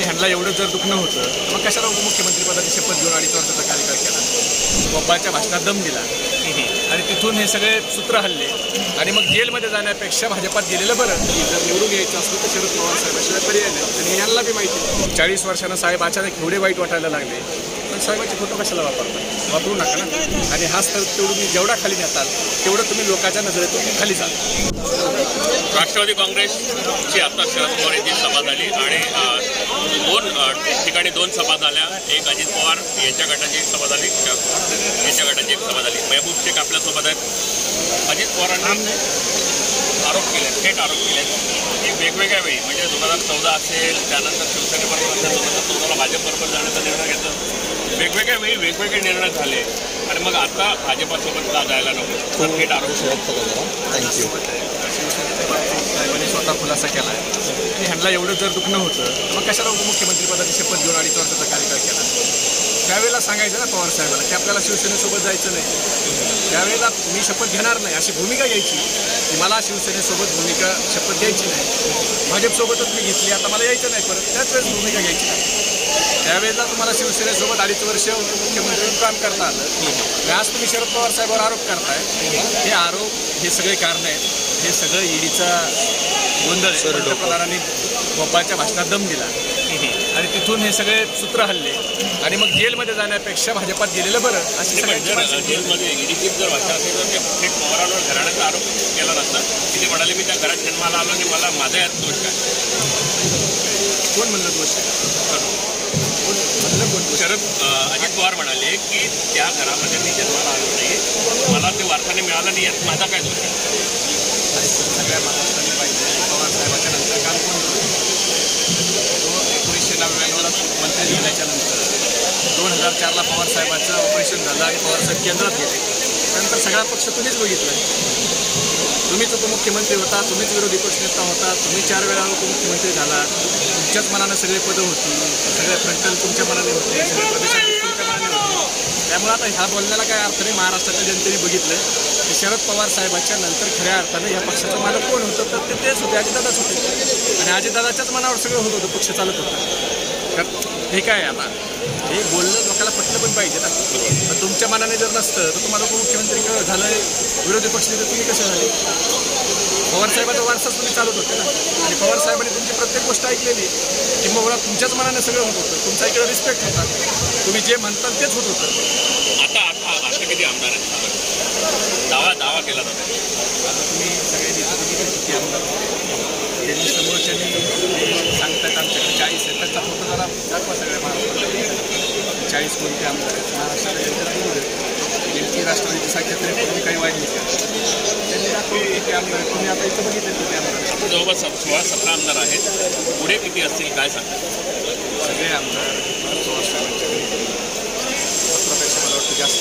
ह्यांना एवढं जर दुखणं होतं तर मग कशाला उपमुख्यमंत्रीपदाची शपथ घेऊन 2.5 वर्षाचा कार्यकाळ केला, गोपाळच्या भाषणात दम दिला आणि तिथून हे सगळे सूत्र हल्ले आणि मग जेलमध्ये जाण्यापेक्षा भाजपात गेलेलं बरं. जर निवडून यायचं असलं तर शरद पवार साहेबाशिवाय पर्याय नाही आणि यांना बी माहिती. 40 वर्षानं साहेब अचानक एवढे वाईट वाटायला लागले, पण साहेबाचे फोटो कशाला वापरू नका ना. आणि हाच तर तुम्ही जेवढा खाली नेताल तेवढं तुम्ही लोकांच्या नजरेतून खाली जाल. राष्ट्रवादी काँग्रेसची आता शरद पवार यांची सभा झाली आणि दोन ठिकाणी 2 सभा झाल्या. एक अजित पवार यांच्या गटाची एक सभा झाली, यांच्या गटाची एक सभा झाली. महबूब शेख आपल्यासोबत आहेत. अजित पवारांनी आरोप केले, थेट आरोप केले की वेगवेगळ्या वेळी म्हणजे 2014 असेल, त्यानंतर शिवसेनेबरोबर असेल, 2014ला भाजपबरोबर जाण्याचा निर्णय घेतला. वेगवेगळ्या वेळी वेगवेगळे निर्णय झाले आणि मग आता भाजपासोबत का जायला नको तर थेट आरोप थँक्यू. साहेबांनी स्वतः खुलासा केला आहे की ह्यांना एवढं जर दुखणं होतं तर मग कशाला उपमुख्यमंत्रीपदाची शपथ घेऊन 2.5 वर्षाचा कार्यकाळ केला. त्यावेळेला सांगायचं ना पवार साहेबांना की आपल्याला शिवसेनेसोबत जायचं नाही. त्यावेळेला मी शपथ घेणार नाही अशी भूमिका घ्यायची की मला शिवसेनेसोबत शपथ घ्यायची नाही. भाजपसोबतच मी घेतली, आता मला यायचं नाही परत. त्याच वेळेस भूमिका घ्यायची नाही. त्यावेळेला तुम्हाला शिवसेनेसोबत 2.5 वर्ष मुख्यमंत्री काम करता आलं. आज तुम्ही शरद पवार साहेबांवर आरोप करताय. हे आरोप, हे सगळे कारणं आहेत. हे सगळं ईडीचा गोंधळ. पंतप्रधानांनी गोपाळच्या भाषणात दम दिला आणि तिथून हे सगळे सूत्र हल्ले आणि मग जेलमध्ये जाण्यापेक्षा भाजपात गेलेलं बरं अशी जेलमध्ये ईडीची जर भाषा असेल तर ते थेट पवारांवर घराण्याचा आरोप केला नसता. तिथे म्हणाले मी त्या घरात जन्माला आलो आणि मला माझा यात दोष काय. कोण म्हणलं दोष आहे? शरद अजित पवार म्हणाले की त्या घरामध्ये मी जन्माला आलो नाही, मला ते वारसाने मिळालं नाही, यात माझा काय दोष आहे. सगळ्या महाराष्ट्राने पाहिजे पवार साहेबाच्या नंतर काम कोण तो 1999ला मंत्री झाल्याच्या नंतर 2004ला पवार साहेबांचं ऑपरेशन झालं आणि पवार साहेब केंद्रात गेले. त्यानंतर सगळा पक्ष तुम्हीच बघितला. तुम्हीच उपमुख्यमंत्री होता, तुम्हीच विरोधी पक्षनेता होता, तुम्ही 4 वेळा उपमुख्यमंत्री झाला. तुमच्याच मनानं सगळे पदं होती, सगळे फ्रंटल तुमच्या मनाने होते, सगळे प्रदेशाध्यक्ष तुमच्या मनाने होते. त्यामुळे आता ह्या बोलण्याला काय अर्थ नाही. महाराष्ट्राच्या जनतेने बघितलं की शरद पवार साहेबांच्या नंतर खऱ्या अर्थानं या पक्षाचं मालक कोण होतं तर तेच होते, अजितदादाच होते. आणि अजितदादाच्याच मनावर सगळं होत होतं, पक्ष चालत होतं. हे काय आता हे बोलणं लोकांना पटलं पण पाहिजे ना. पण तुमच्या मनाने जर नसतं तर तुम्हाला उपमुख्यमंत्री झालं, विरोधी पक्षनेते तुम्ही कसे झाले. पवार साहेबाचा वारसाच तुम्ही चालत होते ना. आणि पवार साहेबांनी तुमची प्रत्येक गोष्ट ऐकलेली किंवा तुमच्याच मनाने सगळं होत होतं. तुमचा इकडे रिस्पेक्ट होता, तुम्ही जे म्हणताल तेच होत होतं. आता किती आमदार आहेत? दावा केला जातो. आता तुम्ही सगळे किती आमदार त्यांनी समोरच्यानी सांगतात आमच्याकडे 40 आहेत, त्याचा फोटो जरा दाखवा सगळ्या महाराष्ट्रात. 40 कोणते आमदार आहेत महाराष्ट्रात. नेमकी राष्ट्रवादीची संख्या तरी पूर्वी काही वाढली का त्यांनी दाखवली किती आमदार आहेत. तुम्ही आता इथं बघितले किती आमदार आहेत. आता जवळपास 16-17 आमदार आहेत. पुढे किती असतील काय सांगतात? सगळे आमदार पवार साहेबांच्याकडे 17पेक्षा मला वाटतं जास्त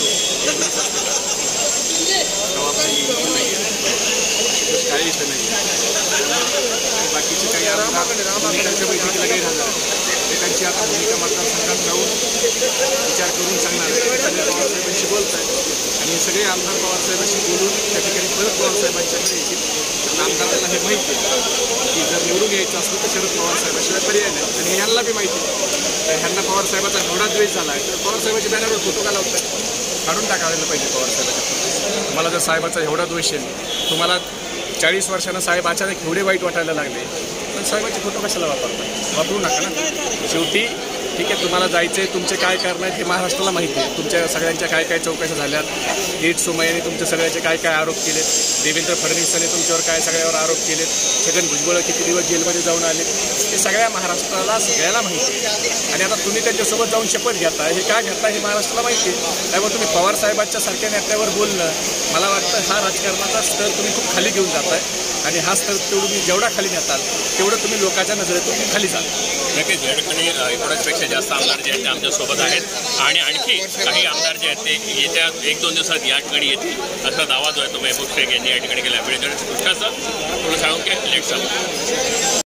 जबाबदारी नाही आहे, काही इथं नाही. बाकीचे काही भूमिकांच्या बैठकीला काही राहणार ते त्यांची आता भूमिका मतदारसंघात जाऊन विचार करून सांगणार. सगळे पवार साहेबांशी बोलत आहेत आणि सगळे आमदार पवार साहेबांशी बोलून त्या ठिकाणी परत पवार साहेबांच्याकडे येतील. कारण आमदारांना हे माहिती आहे की जर निवडून यायचं असलं तर शरद पवार साहेबाशिवाय पर्याय नाही. आणि ह्यांना बी माहिती आहे ह्यांना पवार साहेबाचा एवढा द्वेष झाला आहे तर पवार साहेबाच्या बॅनरवर फोटो का लावतात. काढून टाकायला पाहिजे पवार साहेबाच्या. तुम्हाला जर साहेबाचा एवढा द्वेष आहे, तुम्हाला 40 वर्षानं साहेब अचानक एवढे वाईट वाटायला लागले, पण साहेबाचे फोटो कशाला वापरू नका ना. शेवटी ठीक आहे, तुम्हाला जायचं आहे, तुमचे काय कारण आहेत हे महाराष्ट्राला माहिती आहे. तुमच्या सगळ्यांच्या काय काय चौकशा झाल्यात. नीट सोमय्याने तुमच्या सगळ्याचे काय काय आरोप केलेत. देवेंद्र फडणवीसांनी तुमच्यावर काय सगळ्यावर आरोप केलेत. छगन भुजबळ किती दिवस जेलमध्ये जाऊन आले हे सगळ्या महाराष्ट्राला सगळ्याला माहिती आहे. आणि आता तुम्ही त्यांच्यासोबत जाऊन शपथ घेता, हे का घेता हे महाराष्ट्राला माहिती आहे. त्यामुळे तुम्ही पवार साहेबांच्या सारख्या नेत्यावर बोलणं, मला वाटतं हा राजकारणाचा स्तर तुम्ही खूप खाली घेऊन जाताय. आणि हा स्तर तुम्ही जेवढा खाली नेताल तेवढं तुम्ही लोकांच्या नजरेतून खाली जाल. नक्कीच या ठिकाणी 19पेक्षा जास्त आमदार जे आहेत ते आमच्यासोबत आहेत आणि आणखी काही आमदार जे आहेत ते येत्या 1-2 दिवसात या ठिकाणी येतील असा दावा जो आहे तो महबूब शेख यांनी या ठिकाणी केला. वेळेकडे पुष्टाचं थोडं सांगून काय लेट सांगू.